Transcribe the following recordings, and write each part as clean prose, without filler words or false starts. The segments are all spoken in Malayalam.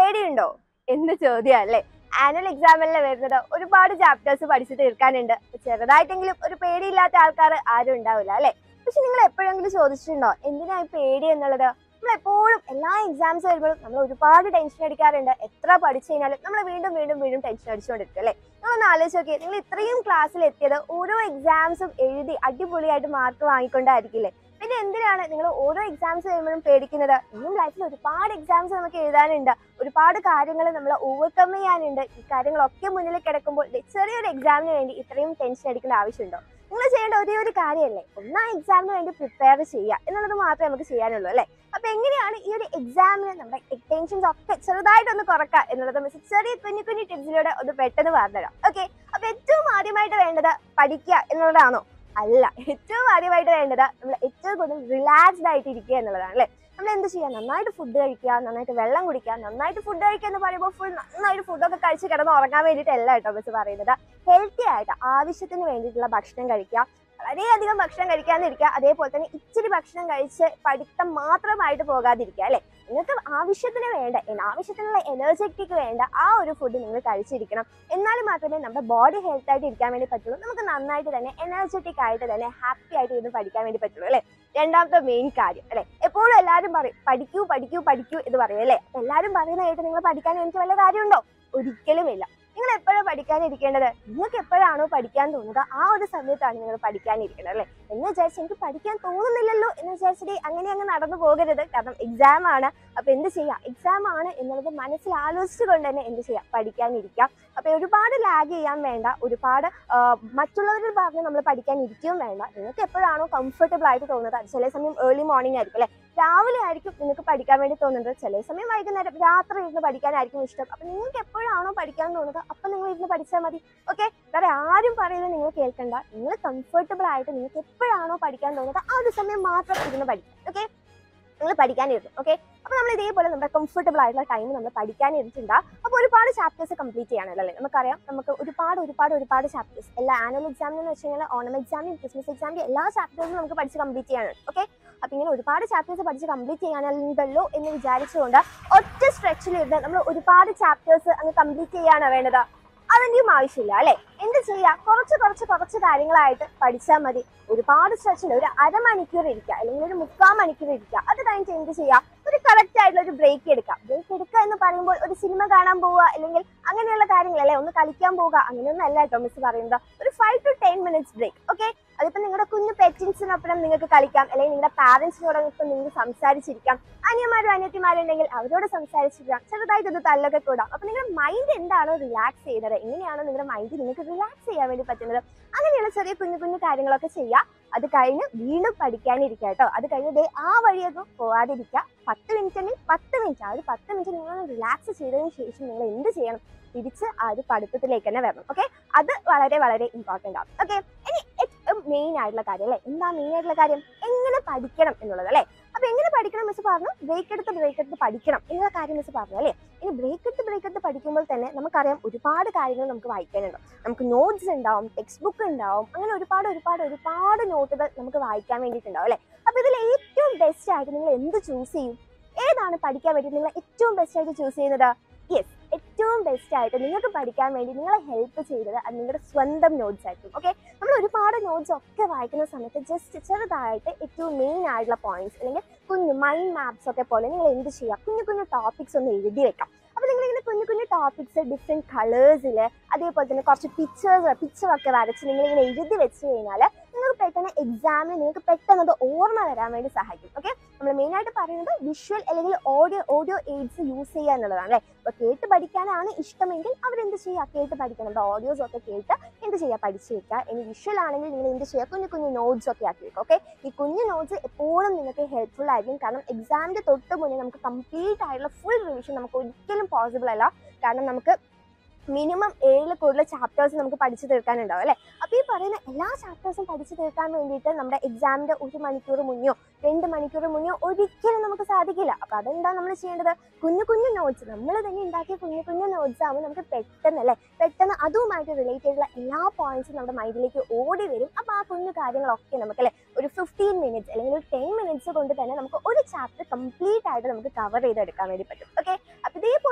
പേടിയുണ്ടോ എന്ന് ചോദ്യമല്ലേ. ആനുവൽ എക്സാമിലെ വരുന്നത് ഒരുപാട് ചാപ്റ്റേഴ്സ് പഠിച്ചു തീർക്കാനുണ്ട്. ചെറുതായിട്ടെങ്കിലും ഒരു പേടിയില്ലാത്ത ആൾക്കാർ ആരും ഉണ്ടാവില്ല അല്ലെ. പക്ഷെ നിങ്ങൾ എപ്പോഴെങ്കിലും ചോദിച്ചിട്ടുണ്ടോ എന്തിനാ ഈ പേടി എന്നുള്ളത്? നമ്മൾ എപ്പോഴും എല്ലാ എക്സാംസ് വരുമ്പോഴും നമ്മൾ ഒരുപാട് ടെൻഷൻ അടിക്കാറുണ്ട്. എത്ര പഠിച്ചു കഴിഞ്ഞാലും നമ്മൾ വീണ്ടും വീണ്ടും വീണ്ടും ടെൻഷൻ അടിച്ചുകൊണ്ടിരിക്കും അല്ലെ. നിങ്ങളൊന്ന് ആലോചിച്ച് നോക്കിയേ, നിങ്ങൾ ഇത്രയും ക്ലാസ്സിൽ എത്തിയത് ഓരോ എക്സാംസും എഴുതി അടിപൊളിയായിട്ട് മാർക്ക് വാങ്ങിക്കൊണ്ടായിരിക്കില്ലേ? പിന്നെ എന്തിനാണ് നിങ്ങൾ ഓരോ എക്സാംസ് വരുമ്പോഴും പേടിക്കുന്നത്? ഇന്നും ലൈഫിൽ ഒരുപാട് എക്സാംസ് നമുക്ക് എഴുതാനുണ്ട്, ഒരുപാട് കാര്യങ്ങൾ നമ്മൾ ഓവർകം ചെയ്യാനുണ്ട്. ഈ കാര്യങ്ങളൊക്കെ മുന്നിൽ കിടക്കുമ്പോൾ ചെറിയൊരു എക്സാമിന് വേണ്ടി ഇത്രയും ടെൻഷൻ അടിക്കേണ്ട ആവശ്യമുണ്ടോ? നിങ്ങൾ ചെയ്യേണ്ട ഒരേ ഒരു കാര്യമല്ലേ, ഒന്നാം എക്സാമിന് വേണ്ടി പ്രിപ്പയർ ചെയ്യുക എന്നുള്ളത് മാത്രമേ നമുക്ക് ചെയ്യാനുള്ളൂ അല്ലേ. അപ്പൊ എങ്ങനെയാണ് ഈ ഒരു എക്സാമിന് നമ്മുടെ ടെൻഷൻസ് ഒക്കെ ചെറുതായിട്ടൊന്ന് കുറക്കുക എന്നുള്ളത് മിസ് ചെറിയ കുഞ്ഞു കുഞ്ഞു ടിപ്സിലൂടെ ഒന്ന് പെട്ടെന്ന് പറഞ്ഞുതരാം. ഓക്കെ, അപ്പൊ ഏറ്റവും ആദ്യമായിട്ട് വേണ്ടത് പഠിക്കുക എന്നുള്ളതാണോ? അല്ല, ഏറ്റവും ആദ്യമായിട്ട് വേണ്ടത് നമ്മൾ ഏറ്റവും കൂടുതൽ റിലാക്സ്ഡ് ആയിട്ട് ഇരിക്കുക എന്നുള്ളതാണ് അല്ലേ. നമ്മൾ എന്ത് ചെയ്യുക? നന്നായിട്ട് ഫുഡ് കഴിക്കുക, നന്നായിട്ട് വെള്ളം കുടിക്കുക. നന്നായിട്ട് ഫുഡ് കഴിക്കുക എന്ന് പറയുമ്പോൾ ഫുൾ നന്നായിട്ട് ഫുഡൊക്കെ കഴിച്ച് കിടന്ന് ഉറങ്ങാൻ വേണ്ടിയിട്ടല്ല കേട്ടോ മിസ് പറയുന്നത്. ഹെൽത്തി ആയിട്ട് ആവശ്യത്തിന് വേണ്ടിയിട്ടുള്ള ഭക്ഷണം കഴിക്കുക, വളരെയധികം ഭക്ഷണം കഴിക്കാതിരിക്കുക. അതേപോലെ തന്നെ ഇച്ചിരി ഭക്ഷണം കഴിച്ച് പഠിത്തം മാത്രമായിട്ട് പോകാതിരിക്കുക അല്ലെ. നിങ്ങൾക്ക് ആവശ്യത്തിന് വേണ്ട, ആവശ്യത്തിനുള്ള എനർജറ്റിക്ക് വേണ്ട ആ ഒരു ഫുഡ് നിങ്ങൾ കഴിച്ചിരിക്കണം. എന്നാലും മാത്രമേ നമ്മുടെ ബോഡി ഹെൽത്ത് ആയിട്ട് ഇരിക്കാൻ വേണ്ടി പറ്റുള്ളൂ. നമുക്ക് നന്നായിട്ട് തന്നെ എനർജറ്റിക് ആയിട്ട് തന്നെ ഹാപ്പി ആയിട്ട് ഇരുന്ന് പഠിക്കാൻ വേണ്ടി പറ്റുള്ളൂ അല്ലെ. രണ്ടാമത്തെ മെയിൻ കാര്യം അല്ലെ, എപ്പോഴും എല്ലാവരും പറയും പഠിക്കൂ പഠിക്കൂ പഠിക്കൂ എന്ന് പറയും അല്ലെ. എല്ലാവരും പറയുന്നതായിട്ട് നിങ്ങൾ പഠിക്കാൻ എനിക്ക് വല്ല കാര്യമുണ്ടോ? ഒരിക്കലുമില്ല. നിങ്ങൾ എപ്പോഴാണ് പഠിക്കാനിരിക്കേണ്ടത്? നിങ്ങൾക്ക് എപ്പോഴാണോ പഠിക്കാൻ തോന്നുന്നത് ആ ഒരു സമയത്താണ് നിങ്ങൾ പഠിക്കാനിരിക്കേണ്ടത് അല്ലേ. എന്ന് വിചാരിച്ച് എനിക്ക് പഠിക്കാൻ തോന്നുന്നില്ലല്ലോ എന്ന് വിചാരിച്ചിട്ട് അങ്ങ് നടന്നു പോകരുത്. കാരണം എക്സാം ആണ്. അപ്പൊ എന്ത് ചെയ്യാം? എക്സാം ആണ് എന്നുള്ളത് മനസ്സിൽ ആലോചിച്ചുകൊണ്ട് തന്നെ എന്ത് ചെയ്യാം? പഠിക്കാനിരിക്കാം. അപ്പൊ ഒരുപാട് ലാഗ് ചെയ്യാൻ വേണ്ട, ഒരുപാട് മറ്റുള്ളവരിൽ പറഞ്ഞ് നമ്മൾ പഠിക്കാനിരിക്കുകയും വേണ്ട. നിങ്ങൾക്ക് എപ്പോഴാണോ കംഫർട്ടബിൾ ആയിട്ട് തോന്നുന്നത്, ചില സമയം ഏർലി മോർണിംഗ് ആയിരിക്കും അല്ലെ, രാവിലെ ആയിരിക്കും നിങ്ങൾക്ക് പഠിക്കാൻ വേണ്ടി തോന്നുന്നത്. ചില സമയം വൈകുന്നേരം രാത്രി ഇരുന്ന് പഠിക്കാനായിരിക്കും ഇഷ്ടം. അപ്പൊ നിങ്ങൾക്ക് എപ്പോഴാണോ പഠിക്കാൻ തോന്നുന്നത് അപ്പൊ നിങ്ങൾ ഇരുന്ന് പഠിച്ചാൽ മതി. ഓക്കെ, വേറെ ആരും പറയുന്നത് നിങ്ങൾ കേൾക്കണ്ട. നിങ്ങൾ കംഫർട്ടബിൾ ആയിട്ട് നിങ്ങൾക്ക് എപ്പോഴാണോ പഠിക്കാൻ തോന്നുന്നത് ആ ഒരു സമയം മാത്രം ഇരുന്ന് പഠിക്കും. ഓക്കെ, നിങ്ങൾ പഠിക്കാനിരുന്നു. ഓക്കെ, അപ്പൊ നമ്മൾ ഇതേപോലെ നമ്മുടെ കംഫർട്ടബിൾ ആയിട്ടുള്ള ടൈം നമ്മൾ പഠിക്കാനിരുന്നിട്ടുണ്ട്. അപ്പൊ ഒരുപാട് ചാപ്റ്റേഴ്സ് കംപ്ലീറ്റ് ചെയ്യാനല്ലോ അല്ലേ. നമുക്കറിയാം നമുക്ക് ഒരുപാട് ചാപ്റ്റേഴ്സ് എല്ലാ ആനുവൽ എക്സാമിനെന്ന് വെച്ച് കഴിഞ്ഞാൽ ഓണം എക്സാമിനും ക്രിസ്മസ് എക്സാമിനും എല്ലാ ചാപ്റ്റേഴ്സും നമുക്ക് പഠിച്ച് കംപ്ലീറ്റ് ചെയ്യാനുണ്ട്. ഓക്കെ, അപ്പൊ ഇങ്ങനെ ഒരുപാട് ചാപ്റ്റേഴ്സ് പഠിച്ച് കംപ്ലീറ്റ് ചെയ്യാനുണ്ടല്ലോ എന്ന് വിചാരിച്ചുകൊണ്ട് ഒറ്റ സ്ട്രെച്ചിലിരുന്ന് നമ്മൾ ഒരുപാട് ചാപ്റ്റേഴ്സ് അങ്ങ് കംപ്ലീറ്റ് ചെയ്യാനാണ് വേണ്ടത്. അതിൻ്റെയും ആവശ്യമില്ല അല്ലെ. എന്ത് ചെയ്യുക? കുറച്ച് കാര്യങ്ങളായിട്ട് പഠിച്ചാൽ മതി. ഒരുപാട് സ്ട്രെച്ചിൽ ഒരു അരമണിക്കൂർ ഇരിക്കുക അല്ലെങ്കിൽ ഒരു 3/4 മണിക്കൂർ ഇരിക്കുക. അത് കഴിഞ്ഞിട്ട് എന്ത് ചെയ്യുക? ഒരു കറക്റ്റ് ആയിട്ടുള്ള ഒരു ബ്രേക്ക് എടുക്കുക. ബ്രേക്ക് എടുക്കുക എന്ന് പറയുമ്പോൾ ഒരു സിനിമ കാണാൻ പോവുക അല്ലെങ്കിൽ അങ്ങനെയുള്ള കാര്യങ്ങളല്ലേ, ഒന്ന് കളിക്കാൻ പോവുക, അങ്ങനെയൊന്നും അല്ല കേട്ടോ മിസ് പറയുന്നത്. ഒരു 5 to 10 minutes ബ്രേക്ക്. ഓക്കെ, അതിപ്പോ നിങ്ങളുടെ കുഞ്ഞു പെറ്റിൻസിനൊപ്പം നിങ്ങൾക്ക് കളിക്കാം, അല്ലെങ്കിൽ നിങ്ങളുടെ പാരന്റ്സിനോടൊപ്പം നിങ്ങൾക്ക് സംസാരിച്ചിരിക്കാം. അനിയന്മാരും അനിയത്തിമാരുണ്ടെങ്കിൽ അവരോട് സംസാരിച്ചിരിക്കാം. ചെറുതായിട്ടൊന്ന് തല്ലൊക്കെ കൂടാം. അപ്പൊ നിങ്ങളുടെ മൈൻഡ് എന്താണോ റിലാക്സ് ചെയ്യുന്നത്, എങ്ങനെയാണോ നിങ്ങളുടെ മൈൻഡ് നിങ്ങൾക്ക് റിലാക്സ് ചെയ്യാൻ വേണ്ടി പറ്റുന്നത്, അങ്ങനെയുള്ള ചെറിയ കുഞ്ഞു കാര്യങ്ങളൊക്കെ ചെയ്യുക. അത് കഴിഞ്ഞ് വീണ്ടും പഠിക്കാനിരിക്കുക കേട്ടോ. അത് കഴിഞ്ഞ് ആ വഴിയൊന്നും പോകാതിരിക്കുക. 10 മിനിറ്റ് അല്ലെങ്കിൽ 10 മിനിറ്റ്, ആ ഒരു 10 മിനിറ്റ് നിങ്ങൾ റിലാക്സ് ചെയ്തതിന് ശേഷം നിങ്ങൾ എന്ത് ചെയ്യണം? തിരിച്ച് ആ ഒരു പഠിത്തത്തിലേക്ക് തന്നെ വരണം. ഓക്കെ, അത് വളരെ ഇമ്പോർട്ടൻ്റ് ആണ്. ഓക്കെ, ഇനി ഏറ്റവും മെയിൻ ആയിട്ടുള്ള കാര്യം അല്ലെ, എന്താ മെയിൻ ആയിട്ടുള്ള കാര്യം? എങ്ങനെ പഠിക്കണം എന്നുള്ളത് അല്ലെ. അപ്പൊ എങ്ങനെ പഠിക്കണം മിസ് പറഞ്ഞു? ബ്രേക്ക് എടുത്ത് പഠിക്കണം എന്നുള്ള കാര്യം മിസ് പറഞ്ഞു അല്ലേ. ഇനി ബ്രേക്ക് എടുത്ത് പഠിക്കുമ്പോൾ തന്നെ നമുക്കറിയാം ഒരുപാട് കാര്യങ്ങൾ നമുക്ക് വായിക്കാനുണ്ടാവും. നമുക്ക് നോട്ട്സ് ഉണ്ടാവും, ടെക്സ്റ്റ് ബുക്ക് ഉണ്ടാവും, അങ്ങനെ ഒരുപാട് നോട്ടുകൾ നമുക്ക് വായിക്കാൻ വേണ്ടിയിട്ടുണ്ടാവും അല്ലെ. അപ്പൊ ഇതിൽ ഏറ്റവും ബെസ്റ്റ് ആയിട്ട് നിങ്ങൾ എന്ത് ചൂസ് ചെയ്യും? ഏതാണ് പഠിക്കാൻ വേണ്ടി നിങ്ങൾ ഏറ്റവും ബെസ്റ്റ് ആയിട്ട് ചൂസ് ചെയ്യുന്നത്? യെസ്, ഏറ്റവും ബെസ്റ്റ് ആയിട്ട് നിങ്ങൾക്ക് പഠിക്കാൻ വേണ്ടി നിങ്ങളെ ഹെൽപ്പ് ചെയ്തത് അത് നിങ്ങളുടെ സ്വന്തം നോട്ട്സ് ആയിരിക്കും. ഓക്കെ, നമ്മൾ ഒരുപാട് നോട്ട്സ് ഒക്കെ വായിക്കുന്ന സമയത്ത് ജസ്റ്റ് ചെറുതായിട്ട് ഏറ്റവും മെയിൻ ആയിട്ടുള്ള പോയിന്റ്സ് അല്ലെങ്കിൽ കുഞ്ഞു മൈൻഡ് മാപ്സ് ഒക്കെ പോലെ നിങ്ങൾ എന്ത് ചെയ്യുക? കുഞ്ഞു ടോപ്പിക്സ് ഒന്ന് എഴുതി വെക്കാം. അപ്പൊ നിങ്ങളിങ്ങനെ കുഞ്ഞു ടോപ്പിക്സ് ഡിഫറെന്റ് കളേഴ്സിൽ, അതേപോലെ തന്നെ കുറച്ച് പിക്ചറൊക്കെ വരച്ച് നിങ്ങളിങ്ങനെ എഴുതി വെച്ച് കഴിഞ്ഞാൽ നിങ്ങൾക്ക് പെട്ടെന്ന് എക്സാമിന് നിങ്ങൾക്ക് പെട്ടെന്ന് അത് ഓർമ്മ വരാൻ വേണ്ടി സഹായിക്കും. ഓക്കെ, നമ്മൾ മെയിൻ ആയിട്ട് പറയുന്നത് വിഷ്വൽ അല്ലെങ്കിൽ ഓഡിയോ എയ്ഡ്സ് യൂസ് ചെയ്യുക എന്നുള്ളതാണ് അല്ലേ. അപ്പൊ കേട്ട് പഠിക്കാനാണ് ഇഷ്ടമെങ്കിൽ അവരെന്ത് ചെയ്യുക? കേട്ട് പഠിക്കണം. ഓഡിയോസ് ഒക്കെ കേട്ട് എന്ത് ചെയ്യുക? പഠിച്ചു വെക്കുക. ഇനി വിഷ്വൽ ആണെങ്കിൽ നിങ്ങൾ എന്ത് ചെയ്യുക? കുഞ്ഞു നോട്ട്സ് ഒക്കെ ആക്കി വെക്കുക. ഓക്കെ, ഈ കുഞ്ഞു നോട്ട്സ് എപ്പോഴും നിങ്ങൾക്ക് ഹെൽപ്ഫുൾ ആയിരിക്കും. കാരണം എക്സാമിന്റെ തൊട്ട് മുന്നേ നമുക്ക് കംപ്ലീറ്റ് ആയിട്ടുള്ള ഫുൾ റിവിഷൻ നമുക്ക് ഒരിക്കലും പോസിബിൾ അല്ല. കാരണം നമുക്ക് മിനിമം 7 കൂടുതൽ ചാപ്റ്റേഴ്സ് നമുക്ക് പഠിച്ചു തീർക്കാനുണ്ടാവും അല്ലേ. അപ്പോൾ ഈ പറയുന്ന എല്ലാ ചാപ്റ്റേഴ്സും പഠിച്ചു തീർക്കാൻ വേണ്ടിയിട്ട് നമ്മുടെ എക്സാമിൻ്റെ 1 മണിക്കൂർ മുന്നോ 2 മണിക്കൂർ മുന്നോ ഒരിക്കലും നമുക്ക് സാധിക്കില്ല. അപ്പോൾ അതെന്താ നമ്മൾ ചെയ്യേണ്ടത്? കുഞ്ഞു നോട്ട്സ് നമ്മൾ തന്നെ ഉണ്ടാക്കിയ കുഞ്ഞു നോട്ട്സ് ആകുമ്പോൾ നമുക്ക് പെട്ടെന്ന് അതുമായിട്ട് റിലേറ്റ് ചെയ്തുള്ള എല്ലാ പോയിന്റ്സും നമ്മുടെ മൈൻഡിലേക്ക് ഓടി വരും. അപ്പോൾ ആ കുഞ്ഞു കാര്യങ്ങളൊക്കെ നമുക്ക് ഒരു 15 മിനിറ്റ്സ് അല്ലെങ്കിൽ ഒരു 10 മിനിറ്റ്സ് കൊണ്ട് തന്നെ നമുക്ക് ഒരു ചാപ്റ്റർ കംപ്ലീറ്റ് ആയിട്ട് നമുക്ക് കവർ ചെയ്തെടുക്കാൻ വേണ്ടി പറ്റും. ഓക്കെ, അപ്പോൾ ഇതേപോലെ നോട്ട്സ്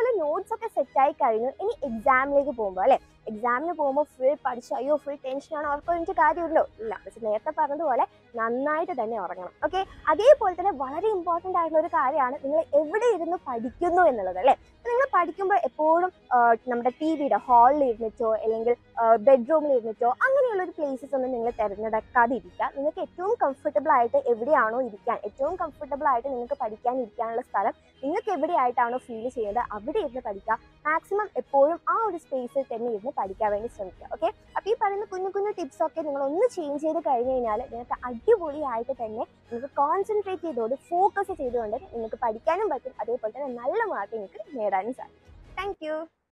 നോട്ട്സ് ഒക്കെ സെറ്റായി കഴിഞ്ഞു. ഇനി എക്സാമിലേക്ക് പോകുമ്പോൾ അല്ലേ, എക്സാമിന് പോകുമ്പോൾ ഫുൾ പഠിച്ചു അയ്യോ ഫുൾ ടെൻഷനാണ് ഉറക്കം കാര്യമില്ലോ ഇല്ല. പക്ഷെ നേരത്തെ പറഞ്ഞതുപോലെ നന്നായിട്ട് തന്നെ ഉറങ്ങണം. ഓക്കെ, അതേപോലെ തന്നെ വളരെ ഇമ്പോർട്ടൻ്റ് ആയിട്ടുള്ള ഒരു കാര്യമാണ് നിങ്ങൾ എവിടെ ഇരുന്ന് പഠിക്കുന്നു എന്നുള്ളത് അല്ലേ. നിങ്ങൾ പഠിക്കുമ്പോൾ എപ്പോഴും നമ്മുടെ ടി വിയുടെ ഹാളിൽ ഇരുന്നിട്ടോ അല്ലെങ്കിൽ ബെഡ്റൂമിൽ ഇരുന്നിട്ടോ അങ്ങനെയുള്ള ഒരു പ്ലേസസ് ഒന്നും നിങ്ങൾ തിരഞ്ഞെടുക്കാതിരിക്കുക. നിങ്ങൾക്ക് ഏറ്റവും കംഫർട്ടബിൾ ആയിട്ട് എവിടെയാണോ ഇരിക്കാൻ, ഏറ്റവും കംഫർട്ടബിൾ ആയിട്ട് നിങ്ങൾക്ക് പഠിക്കാൻ ഇരിക്കാനുള്ള സ്ഥലം നിങ്ങൾക്ക് എവിടെയായിട്ടാണോ ഫീൽ ചെയ്യുന്നത് അവിടെ ഇരുന്ന് പഠിക്കുക. മാക്സിമം എപ്പോഴും ആ ഒരു സ്പേസിൽ തന്നെ ഇരുന്ന് പഠിക്കാൻ വേണ്ടി ശ്രമിക്കുക. ഓക്കെ, അപ്പോൾ ഈ പറയുന്ന കുഞ്ഞു കുഞ്ഞു ടിപ്സ് ഒക്കെ നിങ്ങൾ ഒന്ന് ചേഞ്ച് ചെയ്ത് കഴിഞ്ഞ് കഴിഞ്ഞാൽ നിങ്ങൾക്ക് അടിപൊളിയായിട്ട് തന്നെ നിങ്ങൾക്ക് കോൺസെൻട്രേറ്റ് ചെയ്തുകൊണ്ട് ഫോക്കസ് ചെയ്തുകൊണ്ട് നിങ്ങൾക്ക് പഠിക്കാനും പറ്റും. അതേപോലെ തന്നെ നല്ല മാർക്ക് നിങ്ങൾക്ക് നേടാനും സാധിക്കും. Thank U.